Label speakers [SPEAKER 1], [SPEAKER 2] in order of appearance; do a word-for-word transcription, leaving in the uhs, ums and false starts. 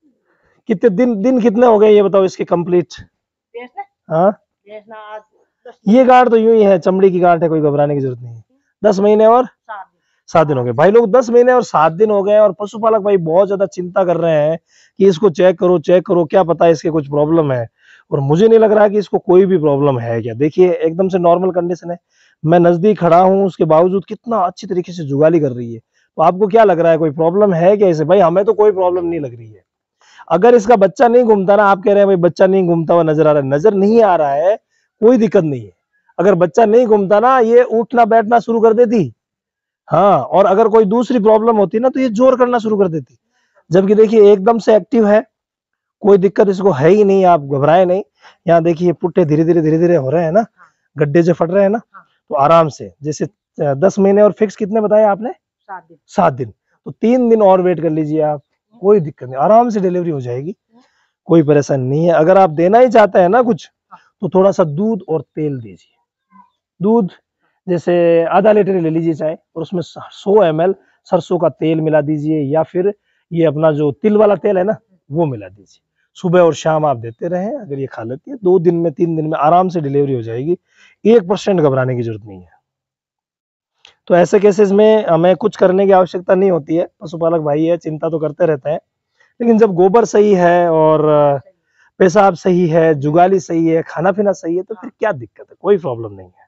[SPEAKER 1] कितने दिन दिन कितने हो गए ये बताओ इसके कंप्लीट? हाँ, ये गांठ तो यूं ही है, चमड़ी की गांठ है, कोई घबराने की जरूरत नहीं है। दस महीने और सात दिन हो गए भाई लोग, दस महीने और सात दिन हो गए, और पशुपालक भाई बहुत ज्यादा चिंता कर रहे हैं कि इसको चेक करो चेक करो, क्या पता है इसके कुछ प्रॉब्लम है। और मुझे नहीं लग रहा कि इसको कोई भी प्रॉब्लम है क्या। देखिए एकदम से नॉर्मल कंडीशन है, मैं नजदीक खड़ा हूं, उसके बावजूद कितना अच्छी तरीके से जुगाली कर रही है। तो आपको क्या लग रहा है, कोई प्रॉब्लम है क्या इसे? भाई हमें तो कोई प्रॉब्लम नहीं लग रही है। अगर इसका बच्चा नहीं घूमता ना, आप कह रहे हैं भाई बच्चा नहीं घूमता हुआ नजर आ रहा है, नजर नहीं आ रहा है, कोई दिक्कत नहीं है। अगर बच्चा नहीं घूमता ना, ये उठना बैठना शुरू कर देती। हाँ, और अगर कोई दूसरी प्रॉब्लम होती ना तो ये जोर करना शुरू कर देती। जबकि देखिए एकदम से एक्टिव है, कोई दिक्कत इसको है ही नहीं, आप घबराए नहीं। यहाँ देखिए पुट्टे धीरे धीरे धीरे धीरे हो रहे हैं ना, गड्ढे जो फट रहे हैं ना, तो आराम से, जैसे दस महीने और फिक्स कितने बताया आपने? सात दिन। सात दिन, तो तीन दिन और वेट कर लीजिए आप, कोई दिक्कत नहीं, आराम से डिलीवरी हो जाएगी, कोई परेशानी नहीं है। अगर आप देना ही चाहते हैं ना कुछ, तो थोड़ा सा दूध और तेल दीजिए। दूध जैसे आधा लीटर ले लीजिए चाहे, और उसमें सौ एम एल सरसों का तेल मिला दीजिए, या फिर ये अपना जो तिल वाला तेल है ना, वो मिला दीजिए। सुबह और शाम आप देते रहें, अगर ये खा लेती है, दो दिन में तीन दिन में आराम से डिलीवरी हो जाएगी, एक परसेंट घबराने की जरूरत नहीं है। तो ऐसे केसेस में हमें कुछ करने की आवश्यकता नहीं होती है। पशुपालक भाई है, चिंता तो करते रहते हैं, लेकिन जब गोबर सही है और पेशाब सही है, जुगाली सही है, खाना पीना सही है, तो फिर क्या दिक्कत है, कोई प्रॉब्लम नहीं है।